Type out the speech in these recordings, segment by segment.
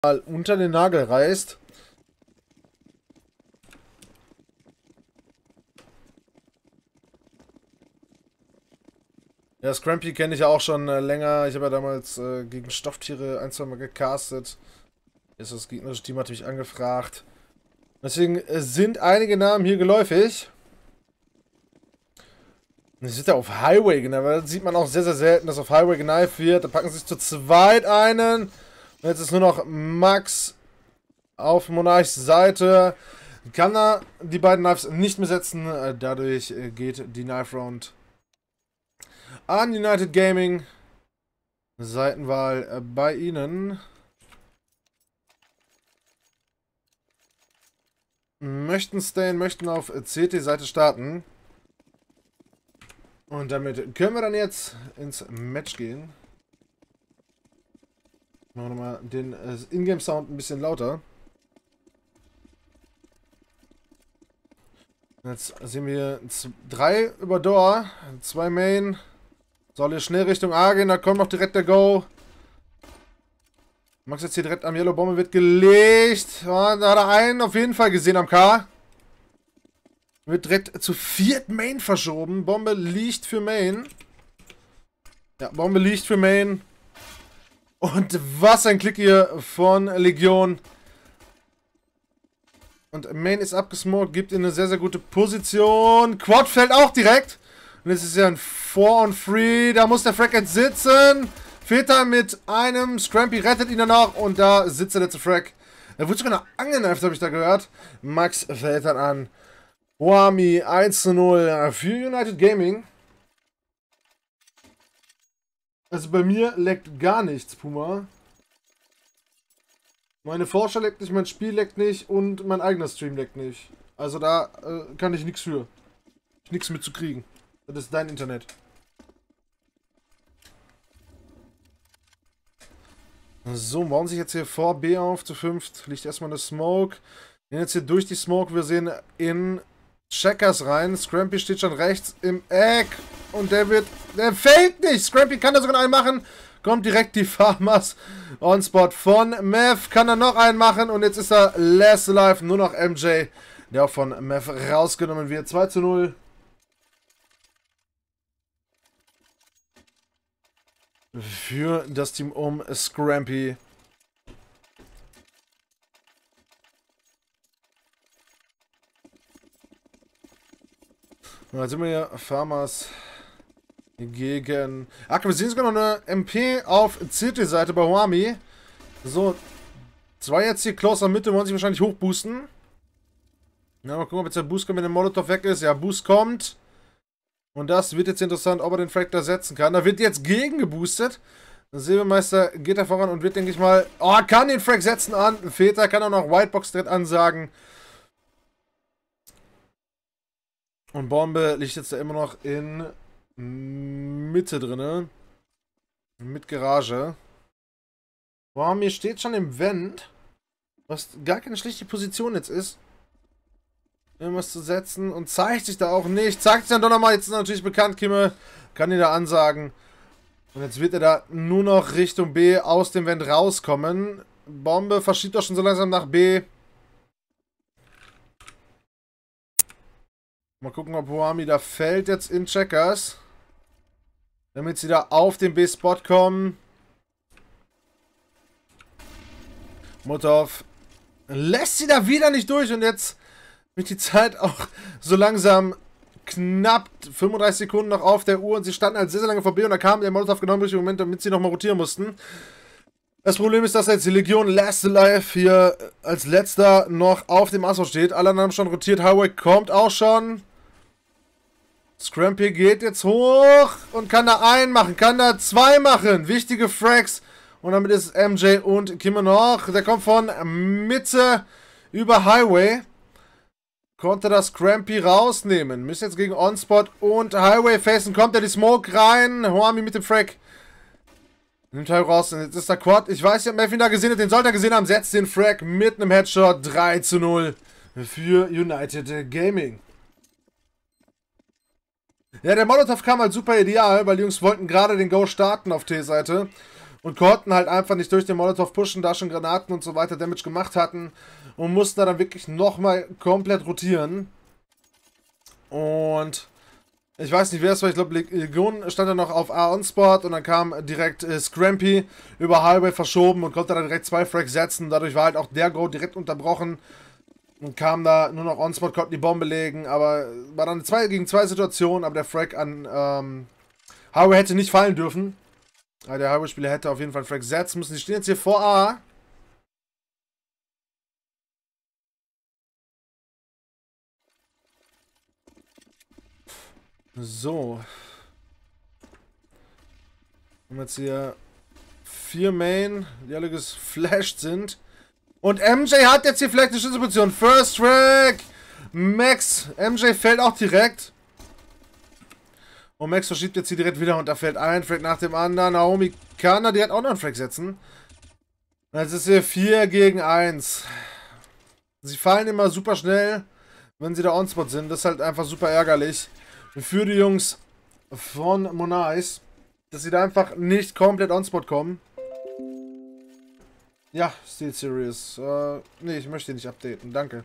unter den Nagel reißt. Ja, Scrampy kenne ich ja auch schon länger. Ich habe ja damals gegen Stofftiere ein, zwei Mal gecastet. Jetzt das gegnerische Team hat mich angefragt. Deswegen sind einige Namen hier geläufig. Ich sitze auf Highway Knife, weil das sieht man auch sehr, sehr selten, dass auf Highway Knife wird. Da packen sie sich zu zweit einen. Und jetzt ist nur noch Max auf Monarchs Seite. Kann er die beiden Knives nicht mehr setzen. Dadurch geht die Knife Round an United Gaming. Seitenwahl bei ihnen. Möchten stayen, möchten auf CT-Seite starten. Und damit können wir dann jetzt ins Match gehen. Machen wir nochmal den Ingame-Sound ein bisschen lauter. Jetzt sehen wir 3 über Door, 2 Main. Soll hier schnell Richtung A gehen, da kommt noch direkt der Go. Max jetzt hier direkt am Yellow Bombe wird gelegt. Ja, da hat er einen auf jeden Fall gesehen am K. Wird direkt zu 4 Main verschoben. Bombe liegt für Main. Ja, Bombe liegt für Main. Und was ein Klick hier von Legion. Und Main ist abgesmoked, gibt in eine sehr, sehr gute Position. Quad fällt auch direkt. Und es ist ja ein 4-on-3. Da muss der Frag jetzt sitzen. Väter mit einem. Scrampy rettet ihn dann auch. Und da sitzt der letzte Frag. Er wurde sogar noch angeneift, habe ich da gehört. Max fällt dann an. Wami 1:0 für United Gaming. Also bei mir leckt gar nichts, Puma. Meine Forscher leckt nicht, mein Spiel leckt nicht und mein eigener Stream leckt nicht. Also da kann ich nichts für. Nichts mit zu kriegen. Das ist dein Internet. So, bauen sich jetzt hier vor B auf zu 5. Liegt erstmal eine Smoke. Gehen jetzt hier durch die Smoke. Wir sehen in Checkers rein. Scrampy steht schon rechts im Eck. Und der fällt nicht. Scrampy kann da sogar einen machen. Kommt direkt die Farmers on Spot von Mev. Kann er noch einen machen. Und jetzt ist er last alive. Nur noch MJ, der auch von Mev rausgenommen wird. 2:0. Für das Team um Scrampy. Da sind wir hier. Farmers gegen... Ach, wir sehen sogar noch eine MP auf CT-Seite bei Wami. So. 2 jetzt hier closer Mitte, wollen sich wahrscheinlich hochboosten. Ja, mal gucken, ob jetzt der Boost kommt, wenn der Molotov weg ist. Ja, Boost kommt. Und das wird jetzt interessant, ob er den Frag da setzen kann. Da wird jetzt gegen geboostet. Der Silbermeister geht da voran und wird, denke ich mal... Oh, kann den Frag setzen an. Väter kann auch noch Whitebox direkt ansagen. Und Bombe liegt jetzt da immer noch in Mitte drinne. Mit Garage. Boah, mir steht schon im Vent. Was gar keine schlechte Position jetzt ist. Irgendwas zu setzen. Und zeigt sich da auch nicht. Zeigt sich dann doch nochmal. Jetzt ist natürlich bekannt, Kimme. Kann ihn da ansagen. Und jetzt wird er da nur noch Richtung B aus dem Vent rauskommen. Bombe verschiebt doch schon so langsam nach B. Mal gucken, ob Wami da fällt jetzt in Checkers. Damit sie da auf den B-Spot kommen. Motov lässt sie da wieder nicht durch. Und jetzt wird die Zeit auch so langsam knapp 35 Sekunden noch auf der Uhr. Und sie standen halt sehr, sehr lange vor B. Und da kam der Molotov genau im richtigen Moment, damit sie nochmal rotieren mussten. Das Problem ist, dass jetzt die Legion Last Alive hier als letzter noch auf dem Asso steht. Alle anderen haben schon rotiert. Highway kommt auch schon. Scrampy geht jetzt hoch und kann da einen machen, kann da 2 machen. Wichtige Frags. Und damit ist MJ und Kimme noch. Der kommt von Mitte über Highway. Konnte das Scrampy rausnehmen. Müsste jetzt gegen Onspot und Highway facen. Kommt er die Smoke rein. Wami mit dem Frag. Nimmt Highway raus. Und jetzt ist der Quad. Ich weiß nicht, ob Melvin da gesehen hat. Den sollte er gesehen haben. Setzt den Frag mit einem Headshot. 3:0 für United Gaming. Ja, der Molotov kam halt super ideal, weil die Jungs wollten gerade den Go starten auf T-Seite. und konnten halt einfach nicht durch den Molotov pushen, da schon Granaten und so weiter Damage gemacht hatten und mussten da dann wirklich nochmal komplett rotieren. Und ich weiß nicht, wer es war, ich glaube Legion stand dann noch auf A-On-Spot und dann kam direkt Scrampy über Highway verschoben und konnte dann direkt 2 Frags setzen. Dadurch war halt auch der Go direkt unterbrochen und kam da nur noch On-Spot, konnten die Bombe legen, aber war dann eine 2 gegen 2 Situation, aber der Frag an Highway hätte nicht fallen dürfen. Aber der Highway-Spieler hätte auf jeden Fall einen Frag setzen müssen. Die stehen jetzt hier vor A. So. Haben jetzt hier 4 Main, die alle geflasht sind. Und MJ hat jetzt hier vielleicht eine Schlüsselposition. First Track. Max. MJ fällt auch direkt. Und Max verschiebt jetzt hier direkt wieder und da fällt ein Frag nach dem anderen. Naomi kann da direkt auch noch einen Frag setzen. Jetzt ist hier 4 gegen 1. Sie fallen immer super schnell, wenn sie da on-spot sind. Das ist halt einfach super ärgerlich. Für die Jungs von Monais, dass sie da einfach nicht komplett on-spot kommen. Ja, Steel Series. Nee, ich möchte ihn nicht updaten. Danke.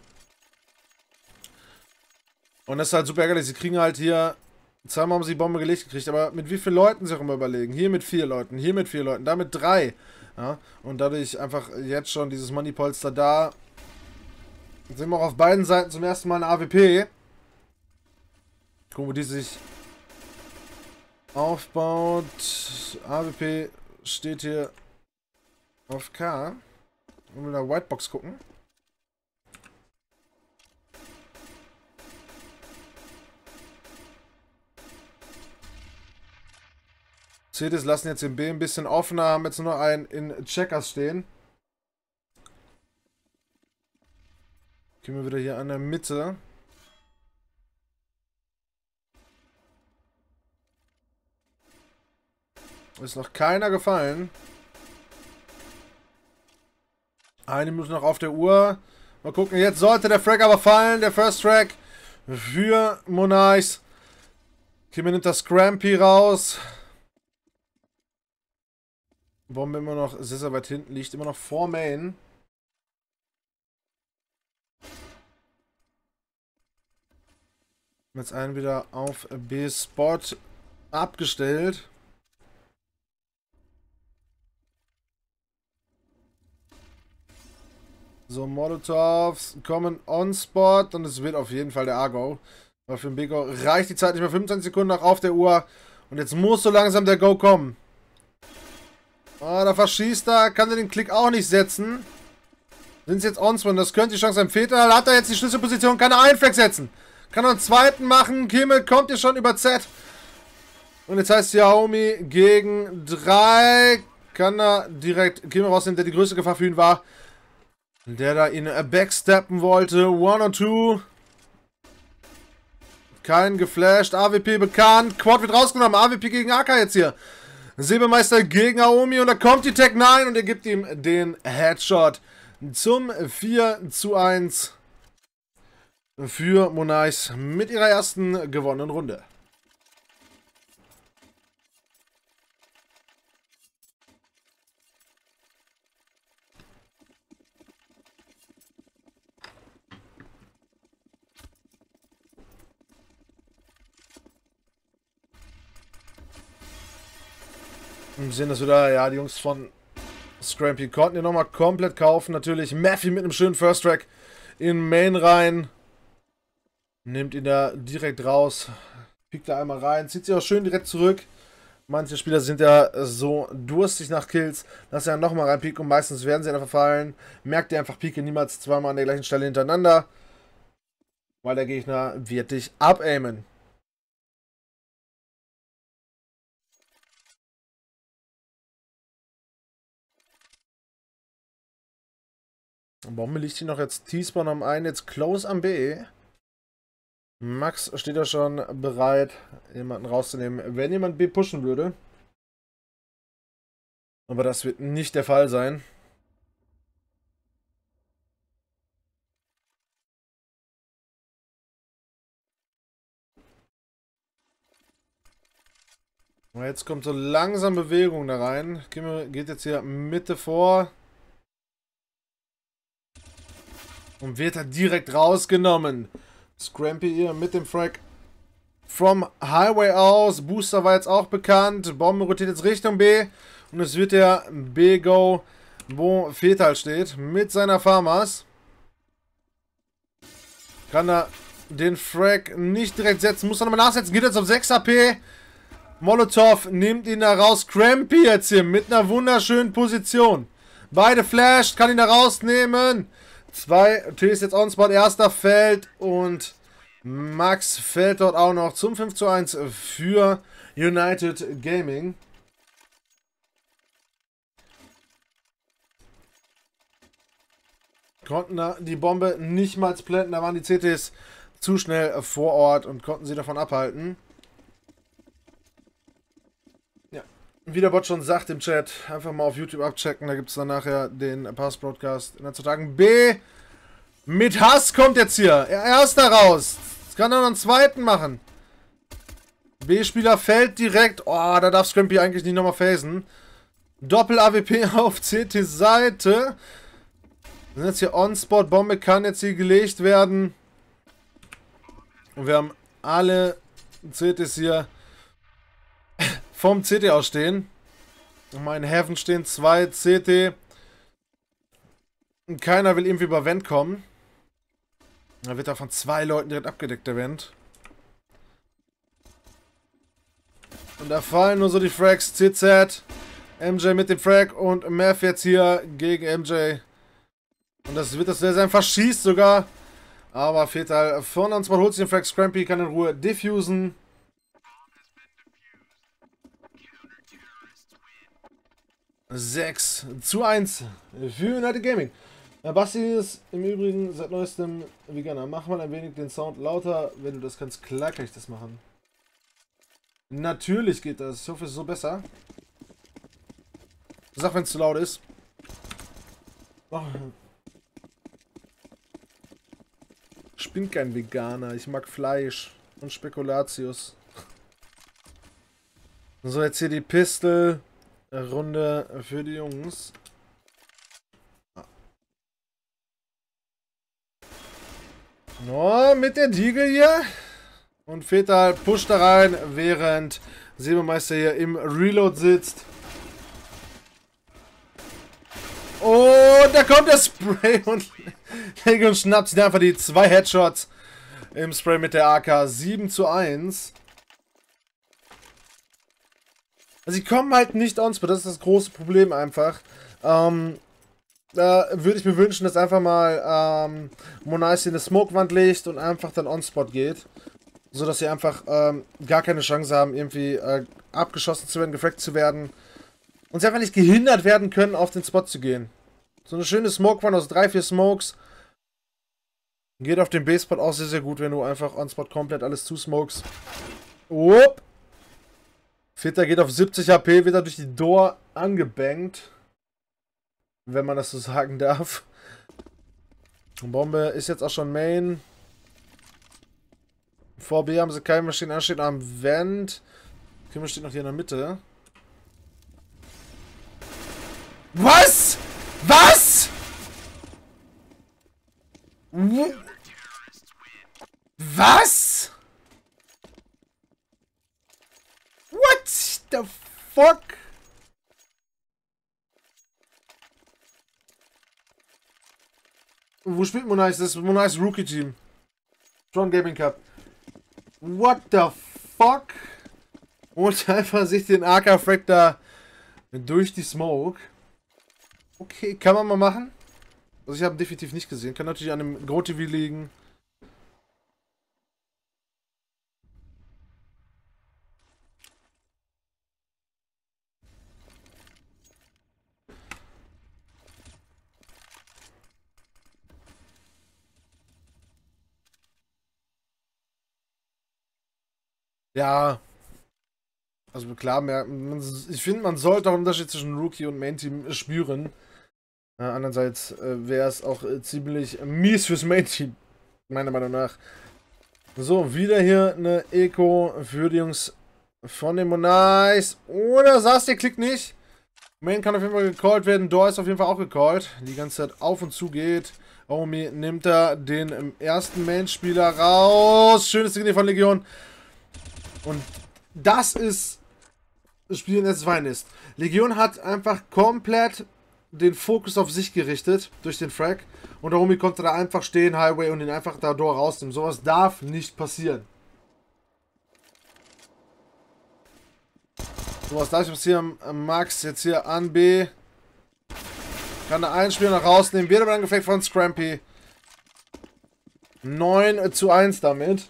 Und das ist halt super ärgerlich. Sie kriegen halt hier... Zweimal haben sie die Bombe gelegt gekriegt, aber mit wie vielen Leuten sich auch immer überlegen. Hier mit 4 Leuten, hier mit 4 Leuten, da mit 3. Ja, und dadurch einfach jetzt schon dieses Moneypolster da. Jetzt sehen wir auch auf beiden Seiten zum ersten Mal eine AWP. Gucken, wo die sich aufbaut. AWP steht hier auf K. Und wir in der Whitebox gucken. Cedes lassen jetzt den B ein bisschen offener, haben jetzt nur noch einen in Checkers stehen. Gehen wir wieder hier an der Mitte. Ist noch keiner gefallen. Eine Minute noch auf der Uhr. Mal gucken, jetzt sollte der Frag aber fallen. Der First Track für Monais. Kimmy nimmt das Scrampy raus. Bombe immer noch sehr, sehr weit hinten, liegt immer noch vor Main. Jetzt einen wieder auf B-Spot abgestellt. So, Molotovs kommen on-Spot und es wird auf jeden Fall der A-Go. Weil für den B-Go reicht die Zeit nicht mehr. 25 Sekunden noch auf der Uhr. Und jetzt muss so langsam der Go kommen. Ah, da verschießt er. Kann er den Klick auch nicht setzen. Sind sie jetzt on-Spawn? Das könnte die Chance sein. Peter hat er jetzt die Schlüsselposition. Kann er einen Flex setzen. Kann er einen zweiten machen. Kimmel kommt hier schon über Z. Und jetzt heißt Xiaomi gegen 3. Kann er direkt Kimmel rausnehmen, der die größte Gefahr für ihn war. Der da ihn backsteppen wollte. 1 on 2. Kein geflasht. AWP bekannt. Quad wird rausgenommen. AWP gegen AK jetzt hier. Säbelmeister gegen Aomi und da kommt die Tech 9 und er gibt ihm den Headshot zum 4:1 für Monais mit ihrer ersten gewonnenen Runde. Wir sehen das wieder, ja, die Jungs von Scrampy konnten ihn nochmal komplett kaufen. Natürlich Matthew mit einem schönen First Track in Main rein. Nimmt ihn da direkt raus. Piekt da einmal rein. Zieht sich auch schön direkt zurück. Manche Spieler sind ja so durstig nach Kills, dass er nochmal reinpiekt und meistens werden sie einfach fallen. Merkt ihr einfach, pieke niemals zweimal an der gleichen Stelle hintereinander. Weil der Gegner wird dich abaimen. Bombe liegt hier noch jetzt T-Spawn am einen, jetzt Close am B. Max steht da schon bereit, jemanden rauszunehmen, wenn jemand B pushen würde. Aber das wird nicht der Fall sein. Jetzt kommt so langsam Bewegung da rein. Kimmel geht jetzt hier Mitte vor. Und wird da direkt rausgenommen. Scrampy hier mit dem Frag vom Highway aus. Booster war jetzt auch bekannt. Bombe rotiert jetzt Richtung B. Und es wird der B-Go, wo Fetal steht. Mit seiner Farmers. Kann er den Frag nicht direkt setzen. Muss er nochmal nachsetzen. Geht jetzt auf 6 AP. Molotov nimmt ihn da raus. Scrampy jetzt hier mit einer wunderschönen Position. Beide flasht. Kann ihn da rausnehmen. 2 Ts jetzt on spot. Erster fällt. Und Max fällt dort auch noch zum 5:1 für United Gaming. Konnten da die Bombe nicht mal planten. Da waren die CTs zu schnell vor Ort und konnten sie davon abhalten. Ja, wie der Bot schon sagt im Chat, einfach mal auf YouTube abchecken. Da gibt es dann nachher den Pass-Broadcast in 2 Tagen. B mit Hass kommt jetzt hier. Erster raus. Jetzt kann er noch einen zweiten machen. B-Spieler fällt direkt. Oh, da darf Scrampy eigentlich nicht nochmal phasen. Doppel-AWP auf CT-Seite. Wir sind jetzt hier on-spot. Bombe kann jetzt hier gelegt werden. Und wir haben alle CTs hier vom CT aus stehen. Und mal in Heaven stehen 2 CT. Und keiner will irgendwie über Vent kommen. Da wird da von 2 Leuten direkt abgedeckt, der Vent. Und da fallen nur so die Frags. CZ, MJ mit dem Frag und Math jetzt hier gegen MJ. Und das wird das sehr sein. Verschießt sogar. Aber Fetal von uns mal holt sich den Frag. Scrampy kann in Ruhe diffusen. (6:1) für United Gaming. Basti ist im Übrigen seit neuestem Veganer. Mach mal ein wenig den Sound lauter. Wenn du das kannst, klar kann ich das machen. Natürlich geht das. Ich hoffe, es ist so besser. Sag, wenn es zu laut ist. Oh. Ich bin kein Veganer. Ich mag Fleisch und Spekulatius. So, jetzt hier die Pistol-Runde für die Jungs. Oh, mit der Diegel hier. Und Fetal pusht da rein, während Silbermeister hier im Reload sitzt. Und da kommt der Spray und Legion schnappt sich einfach die 2 Headshots im Spray mit der AK. 7:1. Also sie kommen halt nicht on spot, das ist das große Problem einfach. Da würde ich mir wünschen, dass einfach mal Monaice eine Smokewand legt und einfach dann on spot geht. So dass sie einfach gar keine Chance haben, irgendwie abgeschossen zu werden, gefragt zu werden. Und sie einfach nicht gehindert werden können, auf den Spot zu gehen. So eine schöne Smokewand aus 3, 4 Smokes. Geht auf den B-Spot auch sehr, sehr gut, wenn du einfach on-Spot komplett alles zusmokes. Upp. Fitter geht auf 70 HP, wird er durch die Door angebankt. Wenn man das so sagen darf. Bombe ist jetzt auch schon Main. Vor B haben sie keine Maschinen anstehen am Vent. Kimmel steht noch hier in der Mitte. Was? Was? Was? What the fuck? Wo spielt Monaice? Das ist Monaice Rookie Team. Strong Gaming Cup. What the fuck? Und einfach sich den AK-Frag da durch die Smoke. Okay, kann man mal machen. Also ich habe definitiv nicht gesehen. Kann natürlich an dem Go-TV liegen. Ja. Also klar, ich finde, man sollte auch einen Unterschied zwischen Rookie und Main-Team spüren. Andererseits wäre es auch ziemlich mies fürs Main-Team, meiner Meinung nach. So, wieder hier eine Eco für die Jungs von den Monarchs. Oder saß der Klick nicht? Main kann auf jeden Fall gecallt werden. Door ist auf jeden Fall auch gecallt. Die ganze Zeit auf und zu geht. Omi nimmt da den ersten Main-Spieler raus. Schönes Ding von Legion. Und das ist das Spiel in das Wein ist. Legion hat einfach komplett den Fokus auf sich gerichtet durch den Frag. Und Omi konnte da einfach stehen, Highway, und ihn einfach da Door rausnehmen. Sowas darf nicht passieren. So, was darf ich passieren? Max jetzt hier an B. Kann da einen Spieler noch rausnehmen. Wird aber dann gefaked von Scrampy. 9:1 damit.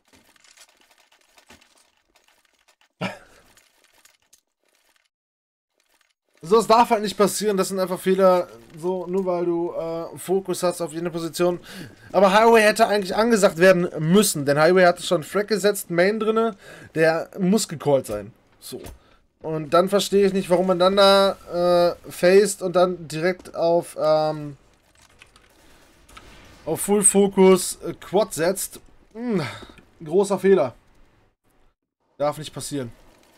So, es darf halt nicht passieren. Das sind einfach Fehler, so nur weil du Fokus hast auf jede Position. Aber Highway hätte eigentlich angesagt werden müssen. Denn Highway hatte schon Frack gesetzt, Main drinne. Der muss gecallt sein. So. Und dann verstehe ich nicht, warum man dann da faced und dann direkt auf Full Focus Quad setzt. Großer Fehler. Darf nicht passieren.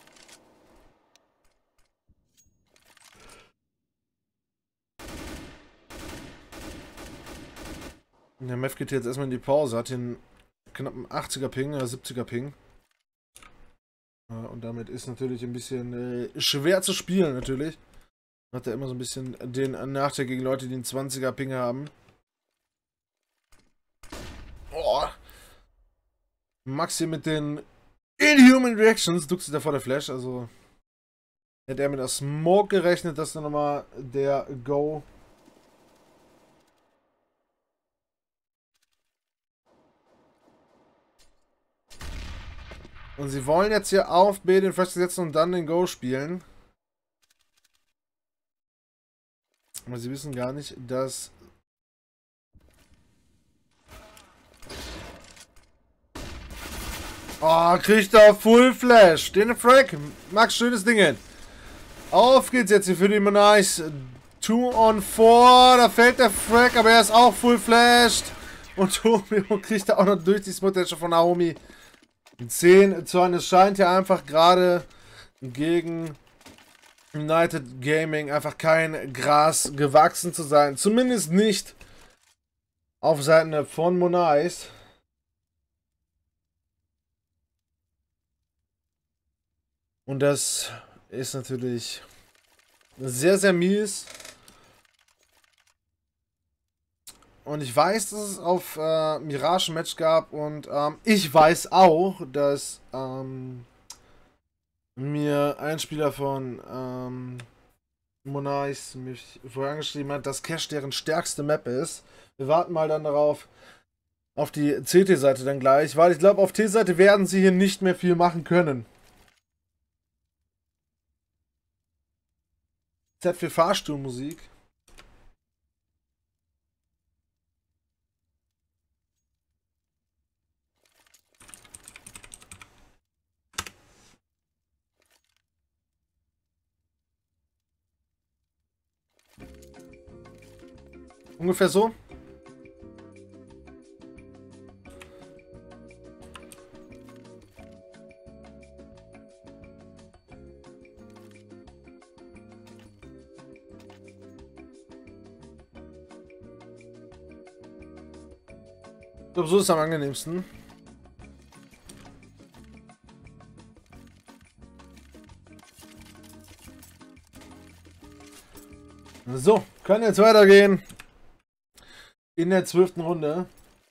Der Mev geht jetzt erstmal in die Pause, hat den knappen 80er Ping, 70er Ping. Und damit ist natürlich ein bisschen schwer zu spielen, natürlich. Hat er immer so ein bisschen den Nachteil gegen Leute, die einen 20er Ping haben. Oh. Max hier mit den Inhuman Reactions, duckt sich da vor der Flash, also hätte er mit der Smoke gerechnet, dass dann nochmal der Go. Und sie wollen jetzt hier auf B den Flash setzen und dann den Go spielen. Aber sie wissen gar nicht, dass... Oh, kriegt er Full Flash. Den Frag. Max, schönes Ding. Auf geht's jetzt hier für die Monarchs. 2 on 4. Da fällt der Frag, aber er ist auch Full Flashed. Und Tomio kriegt er auch noch durch die Smutter von Naomi. 10:1. Es scheint ja einfach gerade gegen United Gaming einfach kein Gras gewachsen zu sein. Zumindest nicht auf Seiten von Monarchs. Und das ist natürlich sehr, sehr mies. Und ich weiß, dass es auf Mirage ein Match gab und ich weiß auch, dass mir ein Spieler von Monarchs mich vorher angeschrieben hat, dass Cash deren stärkste Map ist. Wir warten mal dann darauf, auf die CT-Seite dann gleich, weil ich glaube, auf T-Seite werden sie hier nicht mehr viel machen können. Z für Fahrstuhlmusik. Ungefähr so. Ich glaube, so ist es am angenehmsten. So, können jetzt weitergehen. In der 12. Runde.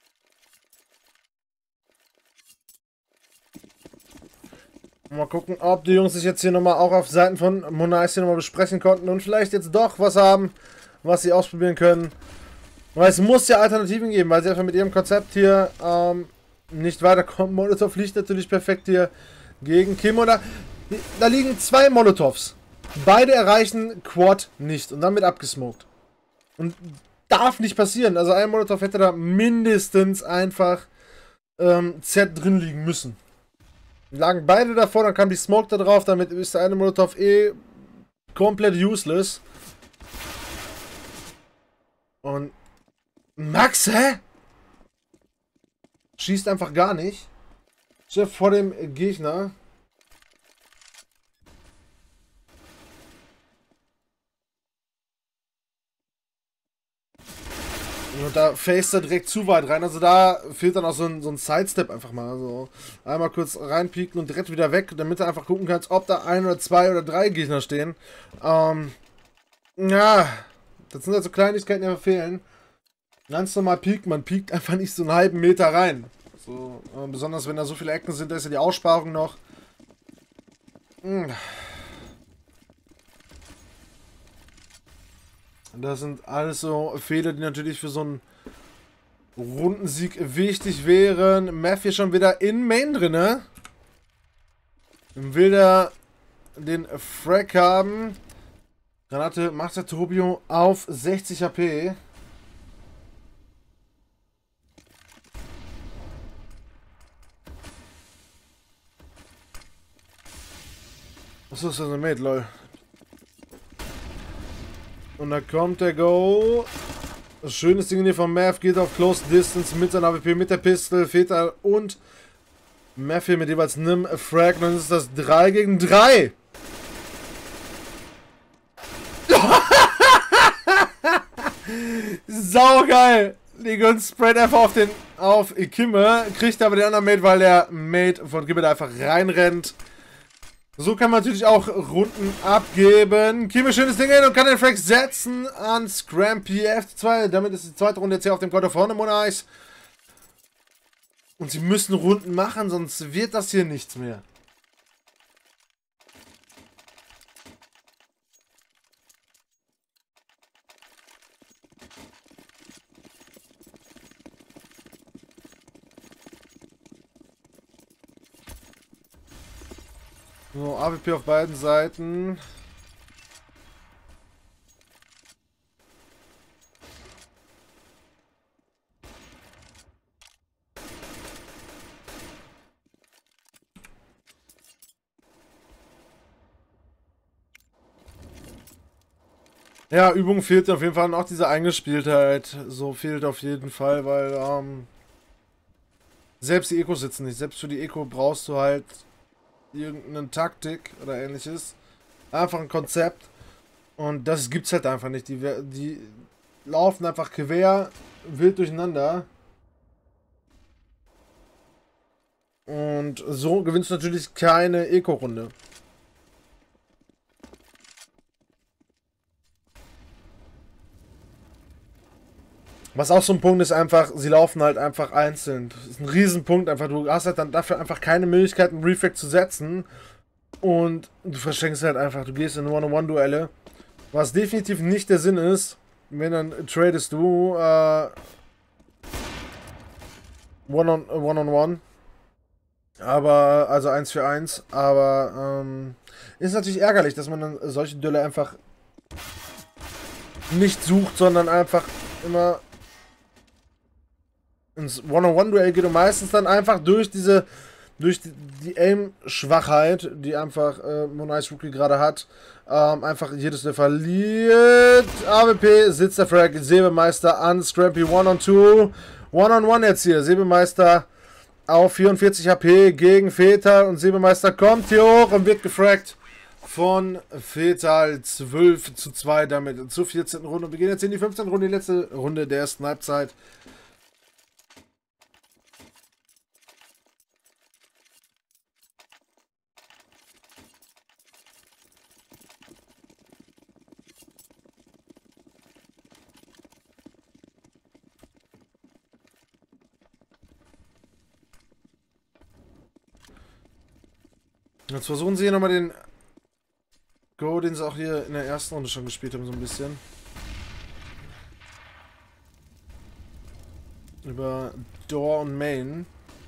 Mal gucken, ob die Jungs sich jetzt hier nochmal auch auf Seiten von Monarchs hier nochmal besprechen konnten und vielleicht jetzt doch was haben, was sie ausprobieren können. Weil es muss ja Alternativen geben, weil sie einfach mit ihrem Konzept hier nicht weiterkommen. Molotov liegt natürlich perfekt hier gegen Kim. Und da liegen 2 Molotovs. Beide erreichen Quad nicht und damit abgesmoked. Und darf nicht passieren. Also ein Molotov hätte da mindestens einfach Z drin liegen müssen. Lagen beide davor, dann kam die Smoke da drauf, damit ist der eine Molotov komplett useless. Und Max, hä? Schießt einfach gar nicht. Chef vor dem Gegner. Und da faced er direkt zu weit rein. Also da fehlt dann auch so ein Sidestep einfach mal. Also einmal kurz reinpieken und direkt wieder weg, damit du einfach gucken kannst, ob da 1 oder 2 oder 3 Gegner stehen. Ja, das sind also Kleinigkeiten, die mir fehlen. Ganz normal piekt, man piekt einfach nicht so einen halben Meter rein. So, besonders wenn da so viele Ecken sind, da ist ja die Aussparung noch. Das sind alles so Fehler, die natürlich für so einen Rundensieg wichtig wären. Math hier schon wieder in Main drin, ne? Will der den Frag haben. Granate macht der Tobio auf 60 HP. Achso, ist das ein Mate, lol. Und da kommt der Go. Das schönes Ding hier von Math geht auf Close Distance mit seiner AWP, mit der Pistol, Fetal und Math hier mit jeweils einem Frag. Und dann ist das 3 gegen 3. Saugeil! Legon spread einfach auf Kimme, kriegt aber den anderen Mate, weil der Mate von Kimme da einfach reinrennt. So kann man natürlich auch Runden abgeben. Kimme schönes Ding hin und kann den Frag setzen an Scrampy F2. Damit ist die zweite Runde jetzt hier auf dem Konto vorne, Monarchs. Und sie müssen Runden machen, sonst wird das hier nichts mehr. So, AWP auf beiden Seiten. Ja, Übung fehlt auf jeden Fall und auch diese Eingespieltheit. So fehlt auf jeden Fall, weil selbst die Ecos sitzen nicht. Selbst für die Eco brauchst du halt irgendeine Taktik oder ähnliches. Einfach ein Konzept. Und das gibt's halt einfach nicht. Die laufen einfach quer, wild durcheinander. Und so gewinnst du natürlich keine Eco-Runde. Was auch so ein Punkt ist einfach, sie laufen halt einfach einzeln. Das ist ein Riesenpunkt einfach. Du hast halt dann dafür einfach keine Möglichkeit, einen Refract zu setzen. Und du verschenkst halt einfach. Du gehst in One-on-One-Duelle. Was definitiv nicht der Sinn ist. Wenn dann tradest du One-on-One. Aber, also 1 für 1. Aber ist natürlich ärgerlich, dass man dann solche Duelle einfach nicht sucht, sondern einfach immer ins One-on-One-Duell geht und meistens dann einfach durch die Aim-Schwachheit, die einfach Monarchs Rookie gerade hat, einfach jedes Duell verliert. AWP sitzt der Frag, Säbemeister an, Scrampy One-on-Two, One-on-One jetzt hier, Säbemeister auf 44 HP gegen Fetal und Säbemeister kommt hier hoch und wird gefragt von Fetal 12:2 damit zur 14. Runde. Wir gehen jetzt in die 15. Runde, die letzte Runde der ersten Halbzeit. Jetzt versuchen sie hier nochmal den Go, den sie auch hier in der ersten Runde schon gespielt haben, so ein bisschen. Über Door und Main.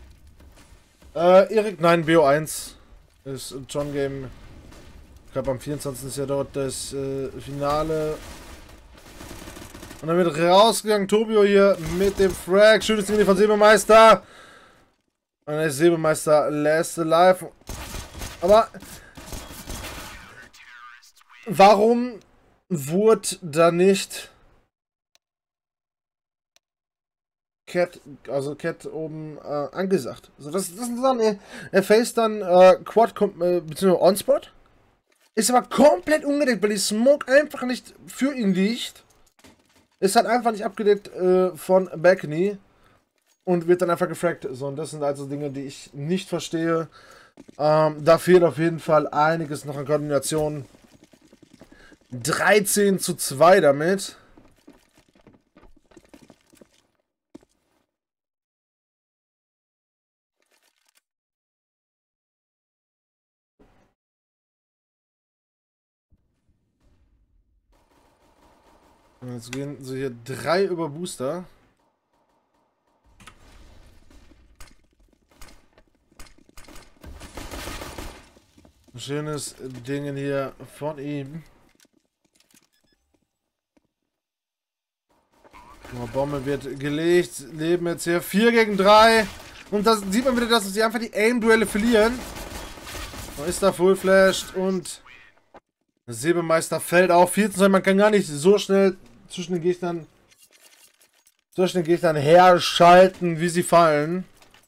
Erik, nein, BO1 ist John Game. Ich glaube, am 24. ist ja dort das Finale. Und dann wird rausgegangen, Tobio hier mit dem Frag. Schönes Ding von Säbemeister. Und der Säbemeister last alive. Aber warum wurde da nicht Cat oben angesagt? Also das ist dann, er faced dann Quad bzw. On-Spot. Ist aber komplett ungedeckt, weil die Smoke einfach nicht für ihn liegt. Ist halt einfach nicht abgedeckt von Balcony und wird dann einfach gefragt. So, und das sind also Dinge, die ich nicht verstehe. Da fehlt auf jeden Fall einiges noch an Koordination. 13:2 damit. Jetzt gehen so hier 3 über Booster. Schönes Ding hier von ihm. Bombe wird gelegt. Leben jetzt hier 4 gegen 3. Und da sieht man wieder, dass sie einfach die Aim-Duelle verlieren. Da ist da Full-Flashed und der Säbelmeister fällt auf. 14-2. Man kann gar nicht so schnell zwischen den Gegnern herschalten, wie sie fallen.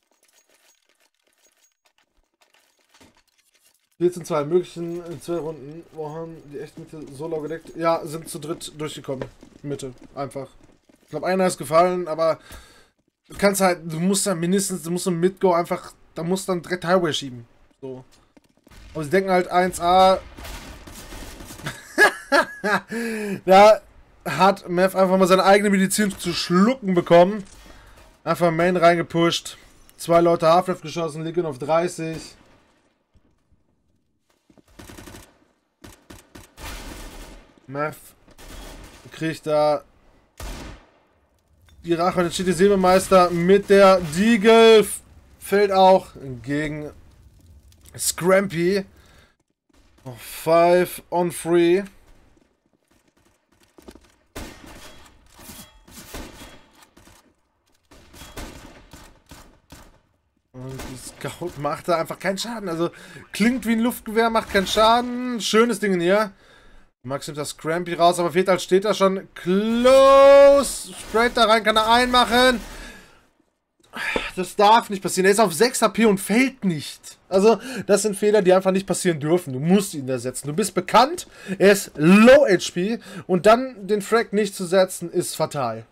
14-2 möglichen 2 Runden. Wo haben die echt Mitte solo gedeckt? Ja, sind zu dritt durchgekommen. Mitte, einfach. Ich glaube, einer ist gefallen, aber du kannst halt, du musst dann im Mid-Go einfach, da musst dann direkt Highway schieben. So. Aber sie denken halt 1A. Da hat Mev einfach mal seine eigene Medizin zu schlucken bekommen. Einfach Main reingepusht. 2 Leute Half-Life geschossen, liegen auf 30. Mev kriegt da die Rache. Jetzt steht der Säbelmeister mit der Deagle. Fällt auch gegen Scrampy. 5 on 3. Und die Scout macht da einfach keinen Schaden. Also klingt wie ein Luftgewehr, macht keinen Schaden. Schönes Ding hier. Max nimmt das Scrampy raus, aber Fetal steht da schon. Close. Straight da rein, kann er einmachen. Das darf nicht passieren. Er ist auf 6 HP und fällt nicht. Also, das sind Fehler, die einfach nicht passieren dürfen. Du musst ihn da setzen. Du bist bekannt, er ist Low HP und dann den Frag nicht zu setzen, ist fatal.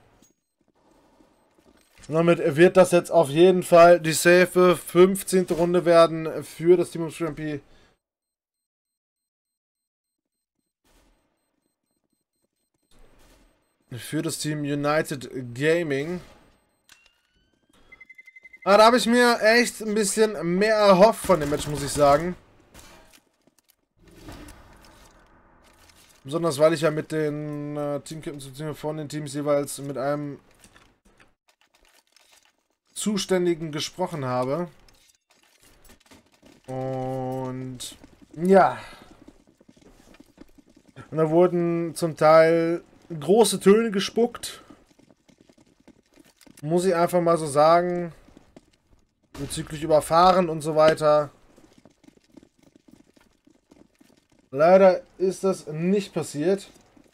Und damit wird das jetzt auf jeden Fall die safe 15. Runde werden für das Team of Scrampy. Für das Team United Gaming. Ah, da habe ich mir echt ein bisschen mehr erhofft von dem Match, muss ich sagen. Besonders weil ich ja mit den Teamcaptains von den Teams jeweils mit einem Zuständigen gesprochen habe. Und ja. Und da wurden zum Teil große Töne gespuckt. Muss ich einfach mal so sagen. Bezüglich überfahren und so weiter. Leider ist das nicht passiert.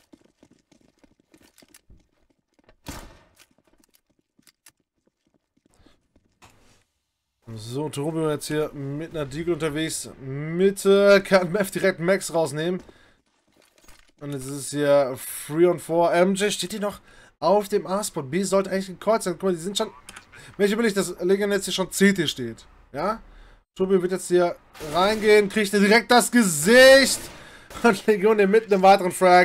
So, Torbjörn jetzt hier mit einer Deagle unterwegs. Mitte kann Mev direkt Max rausnehmen. Und jetzt ist es hier 3 on 4. MJ steht hier noch auf dem A-Spot. B sollte eigentlich gecallt sein. Guck mal, die sind schon... Wenn ich überlege, dass Legion jetzt hier schon CT steht. Ja? Torbjörn wird jetzt hier reingehen, kriegt er direkt das Gesicht. Und Legion mit einem weiteren Frag.